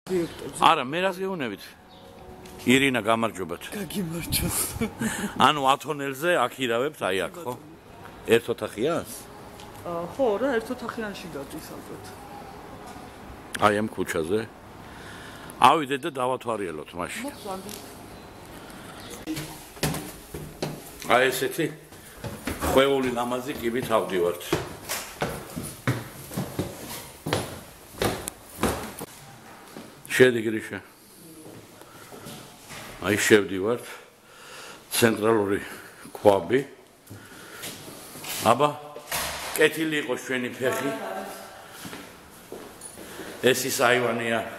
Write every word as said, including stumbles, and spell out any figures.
არა, მე რას გეუბნებით? ირინა გამარჯობათ. გაგიმარჯოთ. ანუ ათონელზე აქირავებთ აი აქ, ხო? ერთ ოთახიას? ხო, რა, ერთ ოთახიანში გადის ალბათ. აი ამ ქუჩაზე. ავიდეთ და დავათვალიეროთ მაშინ. აი ესეთი ხვეული ლამაზი კიბით ავდივართ. შედი გრიშა. აი შევდივართ ცენტრალური ქვაბი. აბა კეთილი იყოს ჩვენი ფეხი. ეს ის აივანია